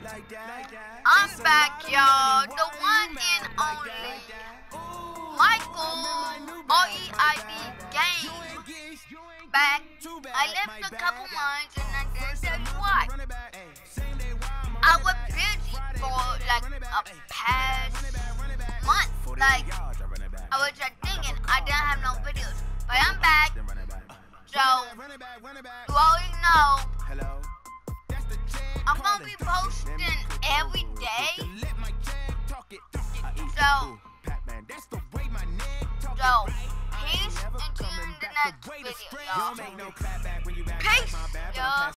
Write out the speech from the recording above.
I'm back, y'all. The one and only Michael OEID Game. Back. I left a couple months and I didn't tell you why. I was busy for like a past month. Like, I was just thinking I didn't have no videos. But I'm back. So, you already know I'm gonna be posting every day. So peace until the next video, y'all. Peace, y'all.